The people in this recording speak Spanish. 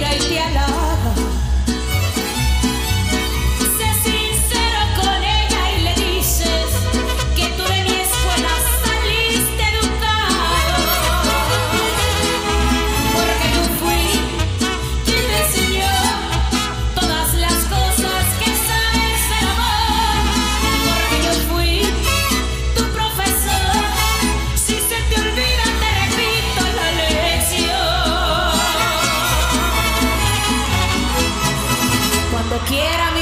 mira y te halaga. Sé sincero con ella y le dices que tú de mi escuela saliste educado, porque yo fui quien te enseñó todas las cosas que sabes del amor, porque yo fui tu profesor. Si se te olvida te repito la lección. Cuando quiera mi